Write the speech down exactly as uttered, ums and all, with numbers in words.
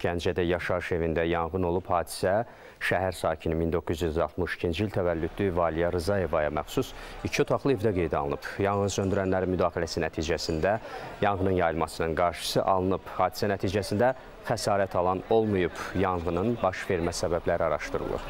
Gəncədə yaşayış evində yanğın olub. Hadisə şəhər sakini min doqquz yüz altmış ikinci il təvəllüdlü Valiyə Rızayevaya məxsus iki otaqlı evdə qeydə alınıb. Yanğın söndürənlərin müdaxiləsi nəticəsində yanğının yayılmasının qarşısı alınıb. Hadisə nəticəsində xəsarət alan olmayıb. Yanğının baş vermə səbəbləri araşdırılır.